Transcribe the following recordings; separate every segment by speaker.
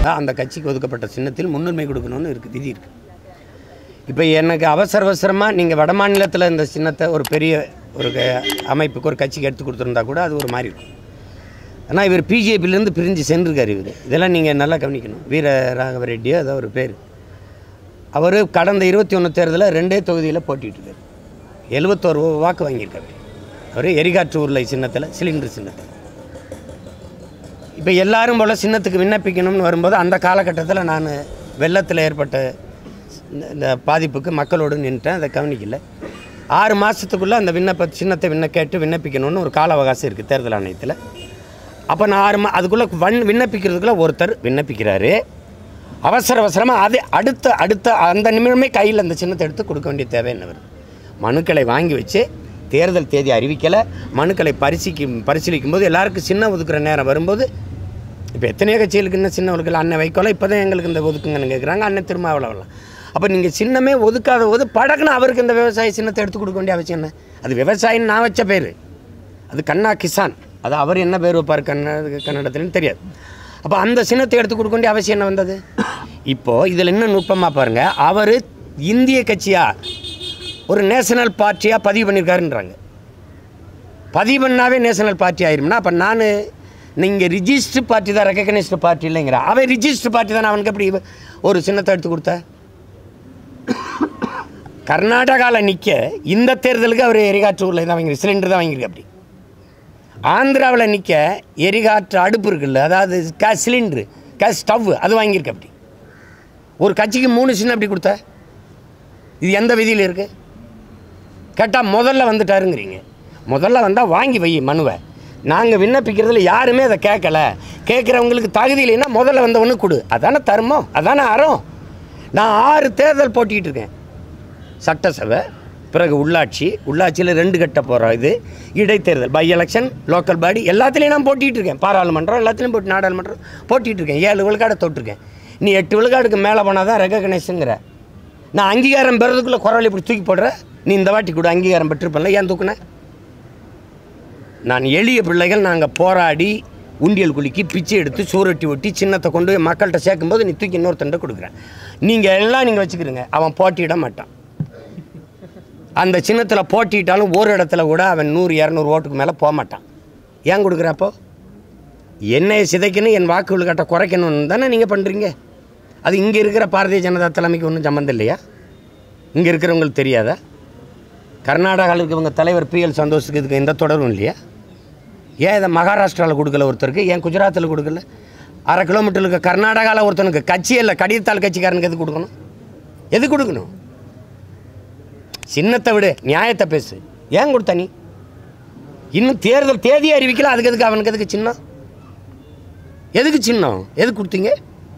Speaker 1: இருந்தால் அந்த கட்சிக்கு ஒதுக்கப்பட்ட சின்னத்தில் முன்னுரிமை கொடுக்கணும்னு இருக்குது, விதி இருக்குது. இப்போ எனக்கு அவசரமாக நீங்கள் வட மாநிலத்தில் இந்த சின்னத்தை ஒரு பெரிய ஒரு அமைப்புக்கு ஒரு கட்சிக்கு எடுத்து கொடுத்துருந்தா கூட அது ஒரு மாதிரி இருக்கும். ஆனால் இவர் பிஜேபியிலேருந்து பிரிஞ்சு சென்றிருக்கார். இதெல்லாம் நீங்கள் நல்லா கவனிக்கணும். வீர ராகவ ரெட்டியோ அதான் ஒரு பேர். அவர் கடந்த 21 தேர்தலில் 2 தொகுதியில் போட்டிட்டுருக்கார். 71 வாக்கு வாங்கியிருக்காரு. அவர் எரிகாற்று உருளை சின்னத்தில், சிலிண்டர் சின்னத்தில். இப்போ எல்லாரும் போல் சின்னத்துக்கு விண்ணப்பிக்கணும்னு வரும்போது அந்த காலகட்டத்தில் நான் வெள்ளத்தில் ஏற்பட்ட இந்த பாதிப்புக்கு மக்களோடு நின்றுட்டேன். அதை கவனிக்கல. 6 மாதத்துக்குள்ளே அந்த சின்னத்தை கேட்டு விண்ணப்பிக்கணும்னு ஒரு கால அவகாசம் இருக்குது தேர்தல் ஆணையத்தில். அப்போ நான் அதுக்குள்ளே விண்ணப்பிக்கிறதுக்குள்ளே ஒருத்தர் விண்ணப்பிக்கிறாரு. அவசரமாக அது அடுத்த அந்த நிமிடமே கையில் அந்த சின்னத்தை எடுத்து கொடுக்க வேண்டிய தேவை என்ன வருது? மனுக்களை வாங்கி வச்சு தேர்தல் தேதி அறிவிக்கலை. மனுக்களை பரிசீலிக்கும் போது எல்லாருக்கும் சின்ன ஒதுக்குற நேரம் வரும்போது இப்போ எத்தனையோ கட்சிகளுக்கு இன்னும் சின்ன ஒதுக்கல. அண்ணன் வைக்கோல இப்போ தான் எங்களுக்கு இந்த ஒதுக்குங்கன்னு கேட்குறாங்க. அண்ணன் திருமாவளவன். அப்போ நீங்கள் சின்னமே ஒதுக்காத போது படக்குன்னு அவருக்கு இந்த விவசாய சின்னத்தை எடுத்து கொடுக்க வேண்டிய அவசியம் என்ன? அது விவசாயின்னு நான் வச்ச பேர், அது கண்ணா கிசான். அது அவர் என்ன பேர் வைப்பார் கன்னடத்துலன்னு தெரியாது. அப்போ அந்த சின்னத்தை எடுத்து கொடுக்க வேண்டிய அவசியம் என்ன வந்தது? இப்போது இதில் இன்னும் நுட்பமாக பாருங்கள். அவர் இந்திய கட்சியாக ஒரு நேஷனல் பார்ட்டியாக பதிவு பண்ணியிருக்காருன்றாங்க. பதிவு பண்ணாவே நேஷனல் பார்ட்டி ஆயிரும்னா அப்போ நான் நீங்கள் ரிஜிஸ்டர் பார்ட்டி தான், ரெக்கக்னைஸ்டு பார்ட்டி இல்லைங்கிற. அவன் ரிஜிஸ்டர் பார்ட்டி தானே. அவனுக்கு எப்படி ஒரு சின்னத்தை எடுத்து கொடுத்த? கர்நாடகாவில் நிற்க இந்த தேர்தலுக்கு அவர் எரிகாற்று உருளை தான் வாங்கியிருக்கு, சிலிண்டர் தான் வாங்கியிருக்கு. அப்படி ஆந்திராவில் நிற்க எரிகாற்று அடுப்பு இருக்குல்ல, அதாவது கேஸ் சிலிண்டரு, கேஸ் ஸ்டவ், அது வாங்கியிருக்கு. அப்படி ஒரு கட்சிக்கு 3 சின்னம் அப்படி கொடுத்த? இது எந்த விதியில் இருக்குது கேட்டால் முதல்ல வந்துட்டாருங்கிறீங்க. முதல்ல வந்தால் வாங்கி வை மனுவை. நாங்கள் விண்ணப்பிக்கிறதுல யாருமே அதை கேட்குறவங்களுக்கு தகுதி இல்லைன்னா முதல்ல வந்தவொன்று கொடு. அதானே தர்மம், அதானே அறம். நான் 6 தேர்தல் போட்டிகிட்டு இருக்கேன். சட்டசபை, பிறகு உள்ளாட்சியில் 2 கட்ட போகிறோம். இது இடைத்தேர்தல், பை எலெக்ஷன், லோக்கல் பாடி, எல்லாத்துலேயும் நான் போட்டிகிட்டு இருக்கேன். பாராளுமன்றம் எல்லாத்துலேயும் நாடாளுமன்றம் போட்டிகிட்டு இருக்கேன். 7 விழுக்காடை தொட்டிருக்கேன். நீ 8 விழுக்காடுக்கு மேலே போனால் தான் ரெகக்னைஸுங்கிற. நான் அங்கீகாரம் பெறதுக்குள்ளே குரல் இப்படி தூக்கி போடுற. நீ இந்த வாட்டி கூட அங்கீகாரம் பெற்றிருப்பல, ஏன் தூக்குனேன்? நான் எளிய பிள்ளைகள் நாங்கள் போராடி உண்டியல் குலுக்கி பிச்சை எடுத்து சூரட்டி ஒட்டி சின்னத்தை கொண்டு போய் மக்கள்கிட்ட சேர்க்கும்போது நீ தூக்கி இன்னொருத்தண்ட கொடுக்குறேன். நீங்கள் வச்சுக்கிறீங்க. அவன் போட்டியிட மாட்டான். அந்த சின்னத்தில் போட்டிட்டாலும் ஒரு இடத்துல கூட அவன் 100-200 ஓட்டுக்கு மேலே போக மாட்டான். ஏன் கொடுக்குறப்போ? என்னையை சிதைக்கணும், என் வாக்கு விழுக்காட்டை குறைக்கணும்னு தானே நீங்கள் பண்ணுறீங்க. அது இங்கே இருக்கிற பாரதிய ஜனதா தலைமைக்கு ஒன்றும் சம்மந்தம் இல்லையா? இங்கே இருக்கிறவங்களுக்கு தெரியாதா? கர்நாடகாவில் இருக்கிறவங்க தலைவர் PL சந்தோஷுக்கு இதுக்கு எந்த தொடரும் இல்லையா? ஏன் இதை மகாராஷ்டிராவில் கொடுக்கல ஒருத்தருக்கு? ஏன் குஜராத்தில் கொடுக்கல? 1/2 கிலோமீட்டருக்கு கர்நாடகாவில் ஒருத்தனுக்கு கட்சி இல்லை, கடிதத்தாள் கட்சிக்காரனுக்கு எது கொடுக்கணும்? எது கொடுக்கணும்? சின்னத்தை விடு, நியாயத்தை பேசு. ஏன் கொடுத்த நீ? இன்னும் தேர்தல் தேதியை அறிவிக்கல, அதுக்கு எதுக்கு அவனுக்கு எதுக்கு சின்னம்? எதுக்கு சின்னம்? எதுக்கு கொடுத்தீங்க?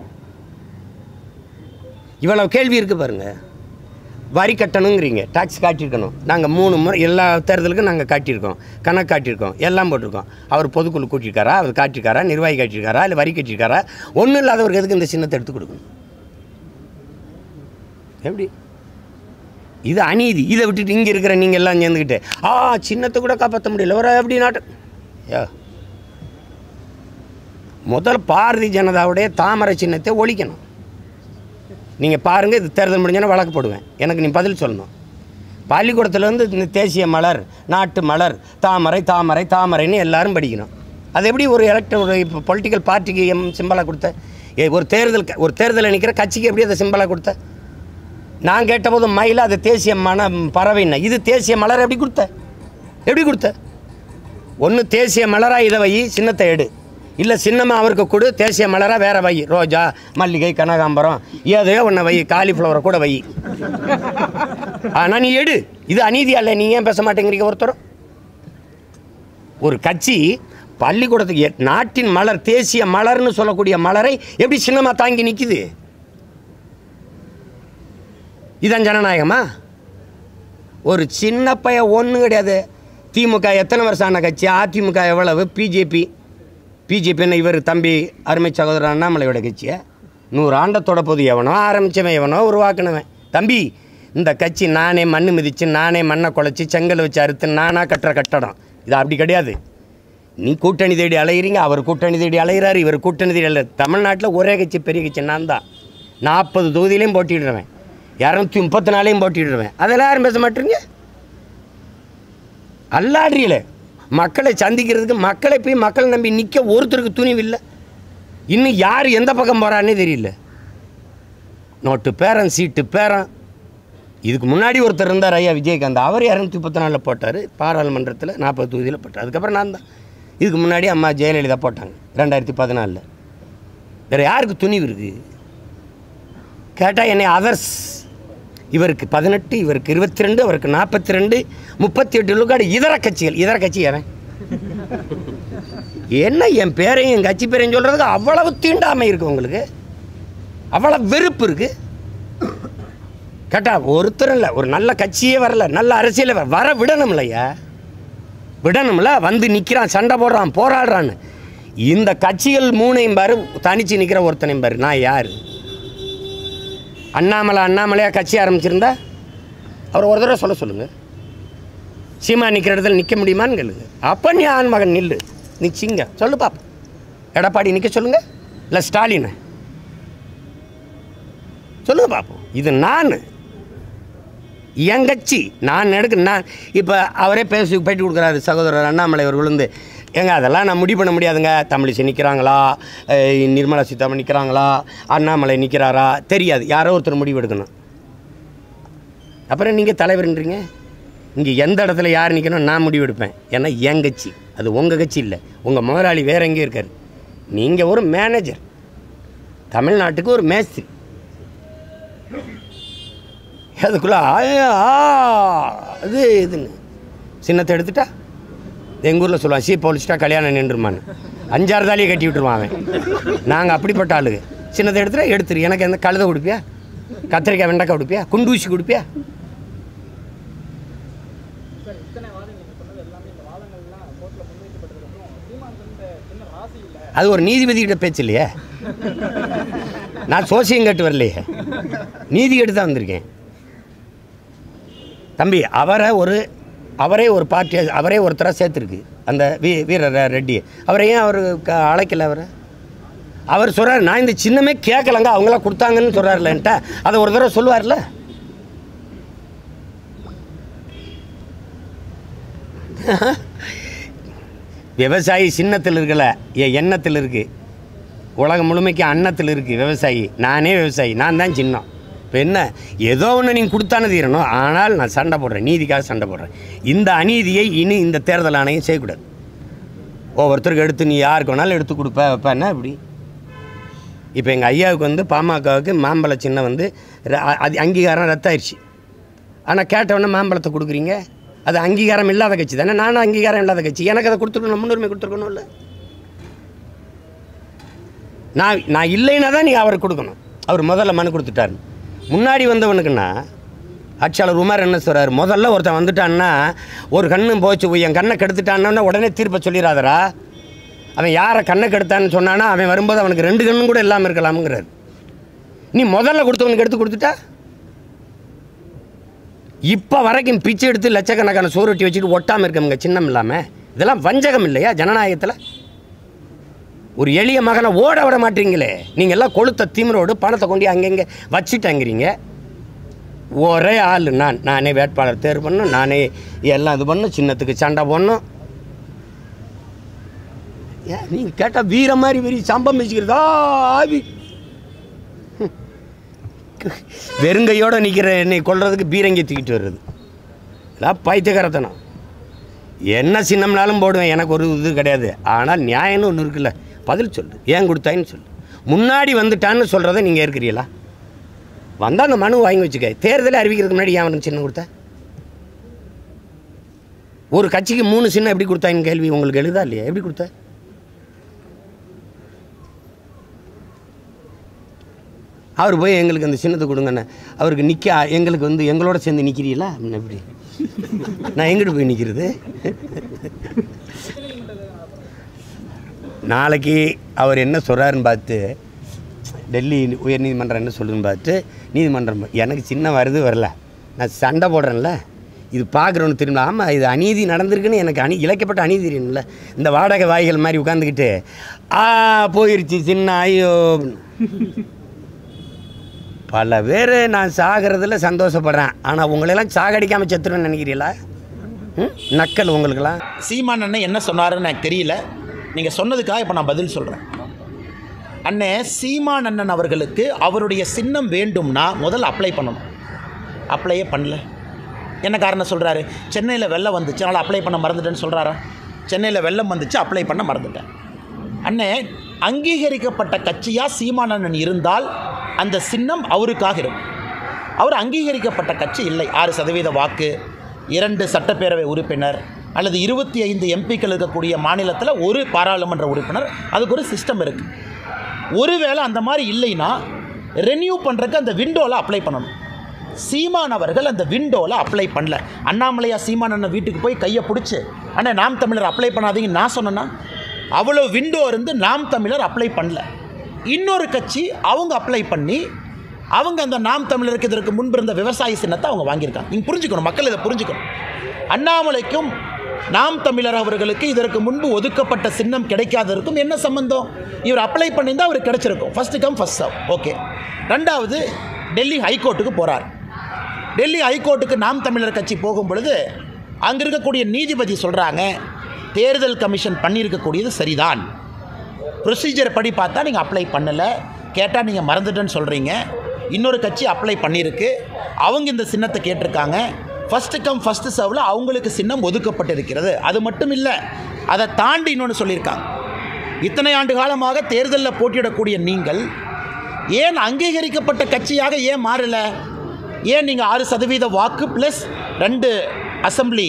Speaker 1: இவ்வளவு கேள்வி இருக்குது பாருங்கள். வரி கட்டணுங்கிறீங்க, டாக்ஸ் காட்டியிருக்கணும். நாங்கள் 3 முறை எல்லா தேர்தலுக்கும் நாங்கள் காட்டியிருக்கோம், கணக்கு காட்டியிருக்கோம், எல்லாம் போட்டிருக்கோம். அவர் பொதுக்குழு கூட்டியிருக்காரா, அவர் காட்டியிருக்காரா, நிர்வாகி காட்டியிருக்காரா, இல்லை வரி கட்டியிருக்காரா? ஒன்றும் இல்லாதவருக்கு எதுக்கு இந்த சின்னத்தை எடுத்து கொடுக்கணும்? எப்படி? இது அநீதி. இதை விட்டுட்டு இங்கே இருக்கிற நீங்கள் எல்லாம் சேர்ந்துக்கிட்டு சின்னத்தை கூட காப்பாற்ற முடியல ஒரு எப்படி நாட்டு. முதல் பாரதிய ஜனதாவுடைய தாமரை சின்னத்தை ஒழிக்கணும். நீங்கள் பாருங்கள், இது தேர்தல் முடிஞ்சோன்னா வழக்கு போடுவேன். எனக்கு நீ பதில் சொல்லணும். பள்ளிக்கூடத்துலேருந்து இந்த தேசிய மலர், நாட்டு மலர், தாமரை தாமரை தாமரைன்னு எல்லாரும் படிக்கணும். அது எப்படி ஒரு ஒரு இப்போ பொலிட்டிக்கல் பார்ட்டிக்கு சிம்பலாக கொடுத்த? ஒரு தேர்தலில் நிற்கிற கட்சிக்கு எப்படி அதை சிம்பலாக கொடுத்த? நான் கேட்டபோது மயில அது தேசிய பறவைன்னா, இது தேசிய மலர் எப்படி கொடுத்த? ஒன்று தேசிய மலராக இதை வை, சின்னத்தை எடு. இல்லை சின்னமாக அவருக்கு கொடு, தேசிய மலராக வேறு வை. ரோஜா, மல்லிகை, கனகாம்பரம், ஏதையோ ஒன்று வை, காலிஃப்ளவரை கூட வை. ஆனால் நீ எடு. இது அநீதியா இல்லை? நீங்கள் ஏன் பேச மாட்டேங்கிறீங்க? ஒருத்தரும் ஒரு கட்சி பள்ளிக்கூடத்துக்கு நாட்டின் மலர், தேசிய மலர்னு சொல்லக்கூடிய மலரை எப்படி சின்னமாக தாங்கி நிற்குது? இதான் ஜனநாயகமா? ஒரு சின்ன பையன் ஒன்றும் கிடையாது. திமுக எத்தனை வருஷம் ஆன கட்சி? அதிமுக எவ்வளவு? பிஜேபின்னு இவர் தம்பி அருமை சகோதரர் அண்ணாமலையோட கட்சியை 100 ஆண்டத்தோட போது எவனோ ஆரம்பித்தவன், எவனோ உருவாக்கினவன். தம்பி, இந்த கட்சி நானே மண்ணு மிதித்து, நானே மண்ணை குலைச்சி, செங்கல் வச்சு அறுத்து நானாக கட்டுற கட்டடம். இது அப்படி கிடையாது. நீ கூட்டணி தேடி அலைகிறீங்க, அவர் கூட்டணி தேடி அலைகிறார், இவர் கூட்டணி தேடி அலைகிறார். தமிழ்நாட்டில் ஒரே கட்சி பெரிய கட்சி நான் தான். 40 தொகுதியிலையும் போட்டிடுறேன், 234 போட்டிடுறேன். அதெல்லாம் யாரும் பேச மாட்டீங்க. அல்லாடுறீல மக்களை சந்திக்கிறதுக்கு, மக்களை போய் மக்களை நம்பி நிற்க ஒருத்தருக்கு துணிவு இல்லை. இன்னும் யார் எந்த பக்கம் போகிறான்னே தெரியல. நோட்டு பேரன், சீட்டு பேரன். இதுக்கு முன்னாடி ஒருத்தர் இருந்தார், ஐயா விஜயகாந்த். அவர் 234 போட்டார், பாராளுமன்றத்தில் 40 தொகுதியில் போட்டார். அதுக்கப்புறம் நான் தான். இதுக்கு முன்னாடி அம்மா ஜெயலலிதா போட்டாங்க 2014. வேறு யாருக்கு துணிவு இருக்குது கேட்டால் என்னை அதர்ஸ். இவருக்கு 18, இவருக்கு 22, அவருக்கு 42, 38 விழுக்காடு இதர கட்சிகள். இதர கட்சி ஏன் என்ன என் பேரையும் என் கட்சி பேரையும் சொல்கிறதுக்கு அவ்வளவு தீண்டாமை இருக்குது உங்களுக்கு, அவ்வளோ வெறுப்பு இருக்குது. கேட்டால் ஒருத்தரும் இல்லை, ஒரு நல்ல கட்சியே வரல, நல்ல அரசியலே வர விடணும்லையா, விடணும்ல. வந்து நிற்கிறான், சண்டை போடுறான், போராடுறான்னு. இந்த கட்சிகள் 3ஐயும் பாரு, தனிச்சு நிற்கிற ஒருத்தனையும் பாரு. நான் யார்? அண்ணாமலையாக கட்சி ஆரம்பிச்சிருந்தா அவர் ஒரு தடவை சொல்லுங்கள். சீமா நிற்கிற இடத்துல நிற்க முடியுமான்னு கேளுங்க. அப்போ நீ ஆண் மகன் நில்லு, நிச்சிங்க சொல்லு பாப்பா. எடப்பாடி நிற்க சொல்லுங்கள், இல்லை ஸ்டாலினை சொல்லுங்க பார்ப்போம். இது நான் என் கட்சி, நான் நான் இப்போ அவரே பேசி பேட்டி கொடுக்குறாரு சகோதரர் அண்ணாமலை அவர் விழுந்து. ஏங்க அதெல்லாம் நான் முடிவு பண்ண முடியாதுங்க. தமிழிசை நிற்கிறாங்களா, நிர்மலா சீதாராமன் நிற்கிறாங்களா, அண்ணாமலை நிற்கிறாரா தெரியாது, யாரோ ஒருத்தர் முடிவு எடுக்கணும். அப்புறம் நீங்கள் தலைவர்ன்றீங்க. இங்கே எந்த இடத்துல யார் நிற்கணும் நான் முடிவு எடுப்பேன். ஏன்னா என் கட்சி, அது உங்கள் கட்சி இல்லை. உங்கள் முதலாளி வேறு எங்கேயும் இருக்கார். நீங்கள் ஒரு மேனேஜர், தமிழ்நாட்டுக்கு ஒரு மேஸ்திரி. அதுக்குள்ளே அது இதுன்னு சின்னத்தை எடுத்துட்டா எங்கள் ஊரில் சொல்லுவான், சீ போலிச்சிட்டா கல்யாணம் நின்றுமான்னு. 5-6 தாலியை கட்டி விட்டுருவான் அவன். நாங்கள் அப்படிப்பட்ட ஆளுங்க. சின்னத்தை எடுத்துரு. எனக்கு எந்த கழுதை கொடுப்பியா, கத்திரிக்காய் வெண்டைக்காய் கொடுப்பியா, குண்டூசி கொடுப்பியா? அது ஒரு நீதிபதிகிட்ட பேச்சு இல்லையே. நான் சோசியம் கேட்டு வரலையே, நீதி கேட்டு தான் வந்திருக்கேன் தம்பி. அவரே ஒரு பார்ட்டி, அவரே ஒருத்தராக சேர்த்துருக்கு அந்த வீரர் ரெட்டி. அவரை ஏன் அவர் அழைக்கல? அவர் சொல்கிறார், நான் இந்த சின்னமே கேட்கலங்க, அவங்களாம் கொடுத்தாங்கன்னு சொல்கிறார்லன்ட்ட. அதை ஒரு தடவை சொல்லுவார்ல. விவசாயி சின்னத்தில் இருக்கல, என் எண்ணத்தில் இருக்குது. உலகம் முழுமைக்கு அன்னத்தில் இருக்குது விவசாயி. நானே விவசாயி, நான் தான் சின்னம். இப்போ என்ன, ஏதோ ஒன்று நீங்கள் கொடுத்தானே தீரணும். ஆனால் நான் சண்டை போடுறேன், நீதிக்காக சண்டை போடுறேன். இந்த அநீதியை இனி இந்த தேர்தல் ஆணையம் செய்யக்கூடாது. ஒவ்வொருத்தருக்கு எடுத்து நீ யாருக்கு வேணாலும் எடுத்து வைப்பேன்னா இப்படி. இப்போ எங்கள் ஐயாவுக்கு வந்து பாமகவுக்கு மாம்பழ சின்னம் வந்து அது அங்கீகாரம் ரத்தாயிருச்சு. ஆனால் கேட்டவொடனே மாம்பழத்தை கொடுக்குறீங்க. அது அங்கீகாரம் இல்லாத கட்சி தானே. நானும் அங்கீகாரம் இல்லாத கட்சி, எனக்கு அதை கொடுத்துருக்கணும், முன்னுரிமை கொடுத்துருக்கணும். இல்லை நான் இல்லைன்னா தான் நீ அவருக்கு கொடுக்கணும். அவர் முதல்ல மனு கொடுத்துட்டாரு. முன்னாடி வந்தவனுக்குன்னா ஆட்சியாளர் உமார் என்ன சொல்கிறார், முதல்ல ஒருத்தன் வந்துட்டான்னா, ஒரு கண்ணும் போச்சு என் கண்ணை கெடுத்துட்டான்னா உடனே தீர்ப்பை சொல்லிடாதரா. அவன் யாரை கண்ணை கெடுத்தான்னு சொன்னான்னா அவன் வரும்போது அவனுக்கு 2 கண்ணும் கூட இல்லாமல் இருக்கலாமுங்கிறார். நீ முதல்ல கொடுத்தவனுக்கு எடுத்து கொடுத்துட்டா, இப்போ வரைக்கும் பிச்சை எடுத்து லட்சக்கணக்கான சோறுட்டி வச்சுட்டு ஒட்டாமல் இருக்கவங்க சின்னம் இல்லாமல், இதெல்லாம் வஞ்சகம் இல்லையா ஜனநாயகத்தில்? ஒரு எளிய மகனை ஓட விட மாட்டீங்களே. நீங்கள் எல்லாம் கொளுத்த திமிரோடு பணத்தை கொண்டு அங்கங்கே வச்சுட்டாங்கிறீங்க. ஒரே ஆள் நானே வேட்பாளர் தேர்வு பண்ணணும், நானே எல்லாம் இது பண்ணணும், சின்னத்துக்கு சண்டை போடணும். ஏன் நீங்கள் கேட்டால் வீர மாதிரி வெறி சம்பம் வச்சுக்கிறதா ஆவி. வெறுங்கையோடு நிற்கிற என்னை கொள்றதுக்கு பீரங்கி தூக்கிட்டு வர்றது எல்லாம் பைத்தியக்காரத்தனம். என்ன சின்னம்னாலும் போடுவேன், எனக்கு ஒரு இது கிடையாது. ஆனால் நியாயம்னு ஒன்று இருக்குல்ல, பதில் சொல்லு, ஏன் கொடுத்தாயின்னு சொல்லு. முன்னாடி வந்துட்டான்னு சொல்கிறத நீங்கள் இருக்கிறீங்களா? வந்தால் அந்த மனு வாங்கி வச்சுக்க. தேர்தலை அறிவிக்கிறதுக்கு முன்னாடி ஏன் அவனுக்கு சின்னம் கொடுத்த? ஒரு கட்சிக்கு 3 சின்னம் எப்படி கொடுத்தாயின்னு கேள்வி உங்களுக்கு எழுதா இல்லையா? எப்படி கொடுத்த? அவர் போய் எங்களுக்கு அந்த சின்னத்தை கொடுங்கண்ணே, அவருக்கு நிற்க எங்களுக்கு வந்து எங்களோட சேர்ந்து நிற்கிறீங்களா? எப்படி நான் எங்கிட்டு போய் நிற்கிறது? நாளைக்கு அவர் என்ன சொல்கிறாருன்னு பார்த்து, டெல்லி உயர்நீதிமன்றம் என்ன சொல்லுன்னு பார்த்து, நீதிமன்றம் எனக்கு சின்ன வருது வரல, நான் சண்டை போடுறேன்ல, இது பார்க்குறோன்னு திரும்ப ஆமாம் இது அநீதி நடந்திருக்குன்னு எனக்கு இழைக்கப்பட்ட அநீதி தெரியும்ல. இந்த வாடகை வாய்கள் மாதிரி உட்காந்துக்கிட்டு போயிடுச்சு சின்ன ஐயோ. பல பேர் நான் சாகிறதுல சந்தோஷப்படுறேன், ஆனால் உங்களெல்லாம் சாகடிக்காமல் செத்துருன்னு நினைக்கிறீங்களா? நக்கல் உங்களுக்கெல்லாம்.
Speaker 2: சீமான் அண்ணன் என்ன சொன்னாருன்னு எனக்கு தெரியல, நீங்கள் சொன்னதுக்காக இப்போ நான் பதில் சொல்கிறேன். அண்ணே, சீமான் அண்ணன் அவர்களுக்கு அவருடைய சின்னம் வேண்டும்னா முதல்ல அப்ளை பண்ணணும். அப்ளையே பண்ணல. என்ன காரணம் சொல்கிறாரு? சென்னையில் வெள்ளம் வந்துச்சு அதனால் அப்ளை பண்ண மறந்துட்டேன்னு சொல்கிறாரா? சென்னையில் வெள்ளம் வந்துச்சு அப்ளை பண்ண மறந்துட்டேன். அண்ணே, அங்கீகரிக்கப்பட்ட கட்சியாக சீமான் அண்ணன் இருந்தால் அந்த சின்னம் அவருக்காக இருக்கும். அவர் அங்கீகரிக்கப்பட்ட கட்சி இல்லை. 6% வாக்கு, 2 சட்டப்பேரவை உறுப்பினர் அல்லது 25 எம்பிக்கள் இருக்கக்கூடிய மாநிலத்தில் ஒரு பாராளுமன்ற உறுப்பினர், அதுக்கு ஒரு சிஸ்டம் இருக்குது. ஒருவேளை அந்த மாதிரி இல்லைன்னா ரெனியூ பண்ணுறதுக்கு அந்த விண்டோவில் அப்ளை பண்ணணும். சீமான் அவர்கள் அந்த விண்டோவில் அப்ளை பண்ணல. அண்ணாமலையா சீமான் அண்ணன் வீட்டுக்கு போய் கையை பிடிச்சி அண்ணே நாம் தமிழர் அப்ளை பண்ணாதீங்கன்னு நான் சொன்னேன்னா? அவ்வளோ விண்டோ இருந்து நாம் தமிழர் அப்ளை பண்ணல. இன்னொரு கட்சி அவங்க அப்ளை பண்ணி அவங்க அந்த நாம் தமிழருக்கு இதற்கு முன்பு இருந்த விவசாய சின்னத்தை அவங்க வாங்கியிருக்காங்க. நீங்கள் புரிஞ்சுக்கணும், மக்கள் இதை புரிஞ்சுக்கணும். அண்ணாமலைக்கும் நாம் தமிழர் அவர்களுக்கு இதற்கு முன்பு ஒதுக்கப்பட்ட சின்னம் கிடைக்காததற்கும் என்ன சம்பந்தம்? இவர் அப்ளை பண்ணியிருந்தால் அவருக்கு கிடைச்சிருக்கும். First come first serve. Okay. ரெண்டாவது, டெல்லி ஹைகோர்ட்டுக்கு போகிறார். டெல்லி ஹைகோர்ட்டுக்கு நாம் தமிழர் கட்சி போகும் பொழுது அங்கே இருக்கக்கூடிய நீதிபதி சொல்கிறாங்க, தேர்தல் கமிஷன் பண்ணியிருக்கக்கூடியது சரிதான், ப்ரொசீஜர் படி பார்த்தா நீங்கள் அப்ளை பண்ணலை, கேட்டால் நீங்கள் மறந்துட்டேன்னு சொல்கிறீங்க. இன்னொரு கட்சி அப்ளை பண்ணியிருக்கு, அவங்க இந்த சின்னத்தை கேட்டிருக்காங்க. ஃபஸ்ட்டு கம் ஃபஸ்ட்டு சர்வில் அவங்களுக்கு சின்னம் ஒதுக்கப்பட்டிருக்கிறது. அது மட்டும் இல்லை, அதை தாண்டி இன்னொன்று சொல்லியிருக்காங்க. இத்தனை ஆண்டு காலமாக தேர்தலில் போட்டியிடக்கூடிய நீங்கள் ஏன் அங்கீகரிக்கப்பட்ட கட்சியாக ஏன் மாறலை? ஏன் நீங்கள் 6% வாக்கு ப்ளஸ் 2 அசம்பிளி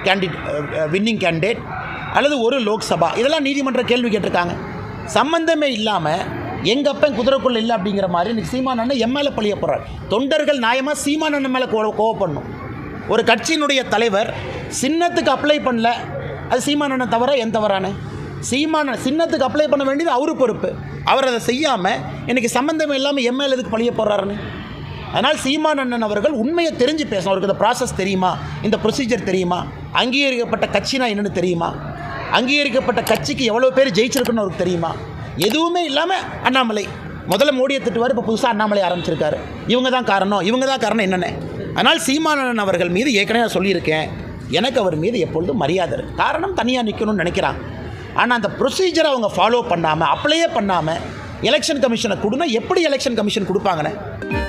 Speaker 2: வின்னிங் கேண்டிடேட் அல்லது ஒரு லோக்சபா, இதெல்லாம் நீதிமன்ற கேள்வி கேட்டிருக்காங்க. சம்பந்தமே இல்லாமல் எங்கள் அப்பன் குதிரைக்குள்ள இல்லை அப்படிங்கிற மாதிரி இன்றைக்கி சீமான் அண்ணன் எம்எல்ஏ பழிய போகிறார். தொண்டர்கள் நியாயமாக சீமான் அண்ணன் மேலே கோவப்படணும். ஒரு கட்சியினுடைய தலைவர் சின்னத்துக்கு அப்ளை பண்ணல, அது சீமான் அண்ணன் தவிர என் தவறான? சீமான் சின்னத்துக்கு அப்ளை பண்ண வேண்டியது அவரு பொறுப்பு. அவர் அதை செய்யாமல் இன்றைக்கி சம்மந்தமே இல்லாமல் எம்எல்ஏ எதுக்கு பழிய போடுறாருன்னு. அதனால் சீமான் அண்ணன் அவர்கள் உண்மையை தெரிஞ்சு பேசணும். அவருக்கு இந்த ப்ராசஸ் தெரியுமா, இந்த ப்ரொசீஜர் தெரியுமா, அங்கீகரிக்கப்பட்ட கட்சினா என்னென்னு தெரியுமா, அங்கீகரிக்கப்பட்ட கட்சிக்கு எவ்வளோ பேர் ஜெயிச்சிருக்குன்னு அவருக்கு தெரியுமா? எதுவுமே இல்லாமல் அண்ணாமலை முதல்ல மோடியை திட்டுவார், இப்போ புதுசாக அண்ணாமலை ஆரம்பிச்சிருக்காரு. இவங்க தான் காரணம் என்னென்ன. அதனால் சீமான் அண்ணன் அவர்கள் மீது ஏற்கனவே நான் சொல்லியிருக்கேன், எனக்கு அவர் மீது எப்பொழுதும் மரியாதை இருக்குது. காரணம் தனியாக நிற்கணும்னு நினைக்கிறாங்க. ஆனால் அந்த ப்ரொசீஜரை அவங்க ஃபாலோ பண்ணாமல், அப்ளையே பண்ணாமல் எலெக்ஷன் கமிஷனை கொடுனா எப்படி எலெக்ஷன் கமிஷன் கொடுப்பாங்கண்ணே?